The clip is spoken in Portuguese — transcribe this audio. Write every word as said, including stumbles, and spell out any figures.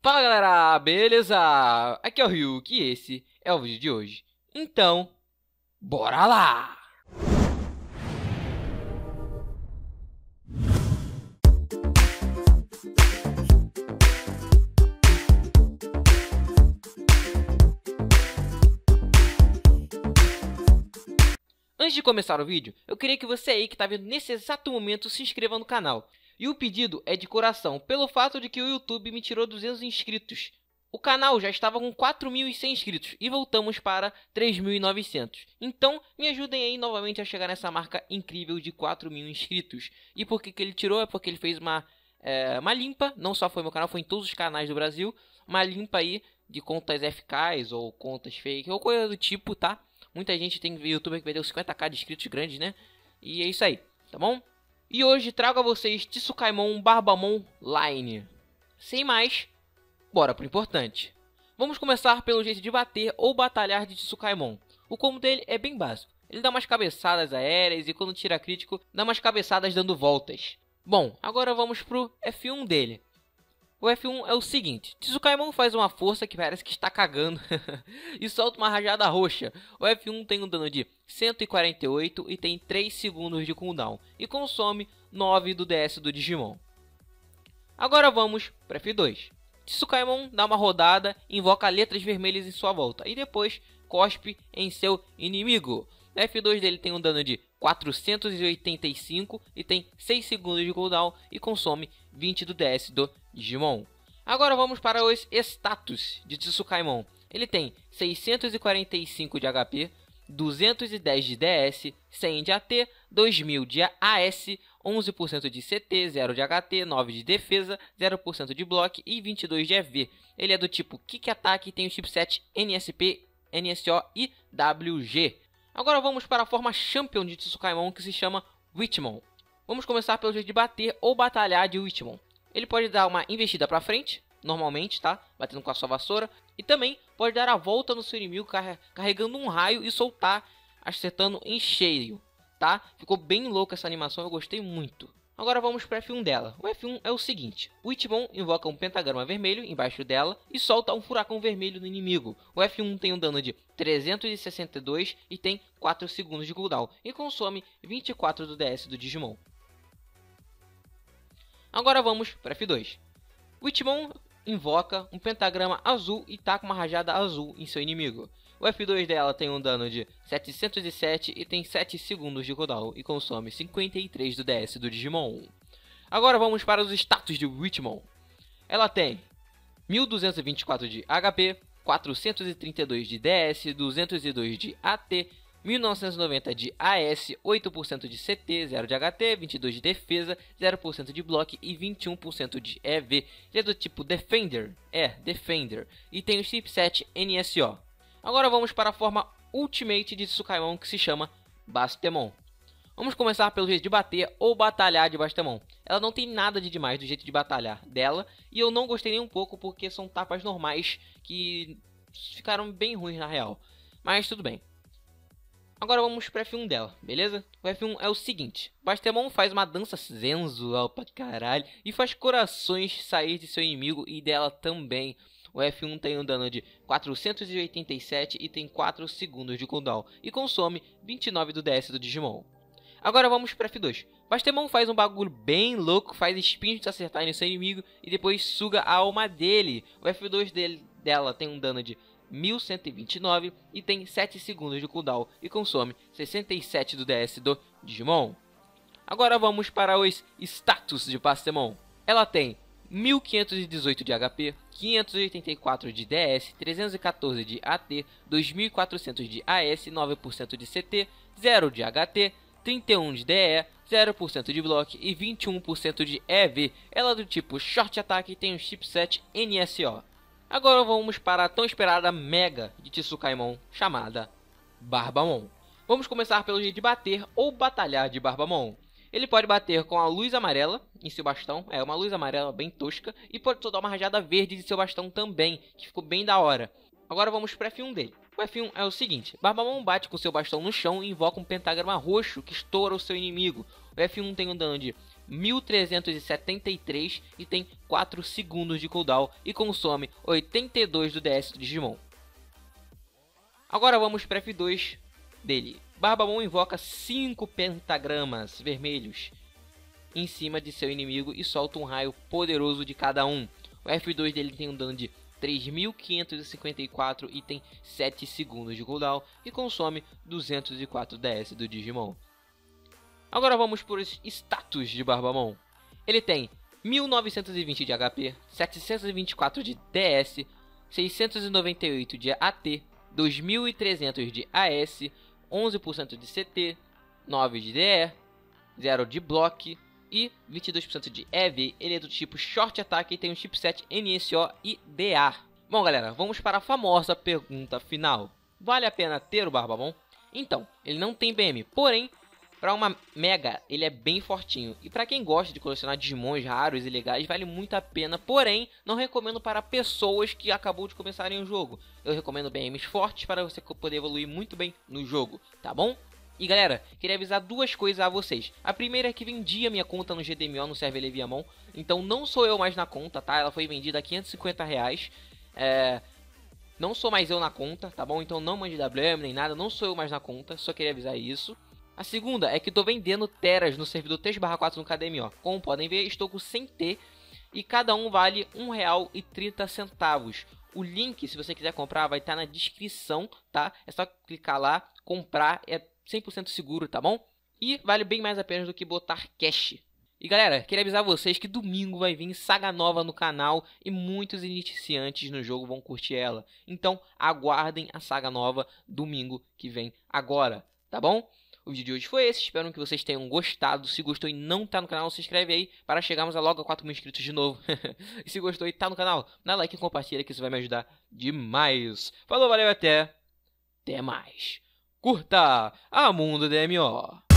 Fala galera, beleza? Aqui é o Ryuk e esse é o vídeo de hoje. Então, bora lá! Antes de começar o vídeo, eu queria que você aí que está vendo nesse exato momento se inscreva no canal. E o pedido é de coração, pelo fato de que o YouTube me tirou duzentos inscritos. O canal já estava com quatro mil e cem inscritos e voltamos para três mil e novecentos. Então, me ajudem aí novamente a chegar nessa marca incrível de quatro mil inscritos. E por que que ele tirou? É porque ele fez uma, é, uma limpa, não só foi no meu canal, foi em todos os canais do Brasil. Uma limpa aí de contas F Ks ou contas fake ou coisa do tipo, tá? Muita gente tem youtuber que perdeu cinquenta k de inscritos grandes, né? E é isso aí, tá bom? E hoje trago a vocês Tsukaimon Barbamon Line. Sem mais, bora pro importante. Vamos começar pelo jeito de bater ou batalhar de Tsukaimon. O combo dele é bem básico. Ele dá umas cabeçadas aéreas e quando tira crítico, dá umas cabeçadas dando voltas. Bom, agora vamos pro F um dele. O F um é o seguinte, Tsukaimon faz uma força que parece que está cagando e solta uma rajada roxa. O F um tem um dano de cento e quarenta e oito e tem três segundos de cooldown e consome nove do D S do Digimon. Agora vamos para F dois. Tsukaimon dá uma rodada, invoca letras vermelhas em sua volta e depois cospe em seu inimigo. O F dois dele tem um dano de quatrocentos e oitenta e cinco e tem seis segundos de cooldown e consome vinte do D S do Digimon. Agora vamos para os status de Tsukaimon. Ele tem seiscentos e quarenta e cinco de H P, duzentos e dez de D S, cem de A T, dois mil de A S, onze por cento de C T, zero de H T, nove de defesa, zero por cento de block e vinte e dois de E V. Ele é do tipo Kick Attack e tem o chipset N S P, N S O e W G. Agora vamos para a forma Champion de Tsukaimon, que se chama Witchmon. Vamos começar pelo jeito de bater ou batalhar de Witchmon. Ele pode dar uma investida para frente, normalmente, tá? Batendo com a sua vassoura. E também pode dar a volta no seu inimigo carregando um raio e soltar, acertando em cheio, tá? Ficou bem louca essa animação, eu gostei muito. Agora vamos para o F um dela. O F um é o seguinte, o Witchmon invoca um pentagrama vermelho embaixo dela e solta um furacão vermelho no inimigo. O F um tem um dano de trezentos e sessenta e dois e tem quatro segundos de cooldown e consome vinte e quatro do D S do Digimon. Agora vamos para F dois. O Witchmon invoca um pentagrama azul e taca uma rajada azul em seu inimigo. O F dois dela tem um dano de setecentos e sete e tem sete segundos de cooldown e consome cinquenta e três do D S do Digimon. Agora vamos para os status de Witchmon. Ela tem mil duzentos e vinte e quatro de H P, quatrocentos e trinta e dois de D S, duzentos e dois de A T, mil novecentos e noventa de A S, oito por cento de C T, zero de H T, vinte e dois de defesa, zero por cento de block e vinte e um por cento de E V. Ele é do tipo Defender, é, Defender, e tem o chipset N S O. Agora vamos para a forma Ultimate de Tsukaimon, que se chama Bastemon. Vamos começar pelo jeito de bater ou batalhar de Bastemon. Ela não tem nada de demais do jeito de batalhar dela, e eu não gostei nem um pouco porque são tapas normais que ficaram bem ruins na real. Mas tudo bem. Agora vamos para o F um dela, beleza? O F um é o seguinte, Bastemon faz uma dança sensual pra caralho e faz corações sair de seu inimigo e dela também. O F um tem um dano de quatrocentos e oitenta e sete e tem quatro segundos de cooldown e consome vinte e nove do D S do Digimon. Agora vamos para F dois. Bastemon faz um bagulho bem louco, faz espinhos acertarem no seu inimigo e depois suga a alma dele. O F dois dele, dela tem um dano de mil cento e vinte e nove e tem sete segundos de cooldown e consome sessenta e sete do D S do Digimon. Agora vamos para os status de Bastemon. Ela tem mil quinhentos e dezoito de H P, quinhentos e oitenta e quatro de D S, trezentos e quatorze de A T, dois mil e quatrocentos de A S, nove por cento de C T, zero de H T, trinta e um de D E, zero por cento de block e vinte e um por cento de E V. Ela é do tipo Short Attack e tem um chipset N S O. Agora vamos para a tão esperada Mega de Tsukaimon, chamada Barbamon. Vamos começar pelo jeito de bater ou batalhar de Barbamon. Ele pode bater com a luz amarela em seu bastão, é uma luz amarela bem tosca, e pode soltar uma rajada verde de seu bastão também, que ficou bem da hora. Agora vamos para o F um dele. O F um é o seguinte, Barbamon bate com seu bastão no chão e invoca um pentagrama roxo que estoura o seu inimigo. O F um tem um dano de mil trezentos e setenta e três e tem quatro segundos de cooldown e consome oitenta e dois do D S do Digimon. Agora vamos para F dois dele. Barbamon invoca cinco pentagramas vermelhos em cima de seu inimigo e solta um raio poderoso de cada um. O F dois dele tem um dano de três mil quinhentos e cinquenta e quatro e tem sete segundos de cooldown e consome duzentos e quatro D S do Digimon. Agora vamos por os status de Barbamon. Ele tem mil novecentos e vinte de H P, setecentos e vinte e quatro de D S, seiscentos e noventa e oito de A T, dois mil e trezentos de A S, onze por cento de C T, nove de D E, zero de Block e vinte e dois por cento de E V. Ele é do tipo Short Attack e tem um chipset N S O e D A. Bom galera, vamos para a famosa pergunta final. Vale a pena ter o Barbamon? Então, ele não tem B M, porém, para uma Mega, ele é bem fortinho. E para quem gosta de colecionar Digimons raros e legais, vale muito a pena. Porém, não recomendo para pessoas que acabou de começarem o jogo. Eu recomendo B Ms fortes para você poder evoluir muito bem no jogo, tá bom? E galera, queria avisar duas coisas a vocês. A primeira é que vendi a minha conta no G D M O, no server Leviamon. Então não sou eu mais na conta, tá? Ela foi vendida a quinhentos e cinquenta reais. É... Não sou mais eu na conta, tá bom? Então não mande W M nem nada, não sou eu mais na conta. Só queria avisar isso. A segunda é que estou vendendo teras no servidor três barra quatro no K D M O. Como podem ver, estou com cem T e cada um vale um real e trinta centavos. O link, se você quiser comprar, vai estar na descrição, tá? É só clicar lá, comprar, é cem por cento seguro, tá bom? E vale bem mais a pena do que botar cash. E galera, queria avisar vocês que domingo vai vir saga nova no canal e muitos iniciantes no jogo vão curtir ela. Então aguardem a saga nova domingo que vem agora, tá bom? O vídeo de hoje foi esse, espero que vocês tenham gostado. Se gostou e não tá no canal, se inscreve aí para chegarmos a logo a quatro mil inscritos de novo. E se gostou e tá no canal, dá like e compartilha que isso vai me ajudar demais. Falou, valeu, até, até mais. Curta a Mundo D M O.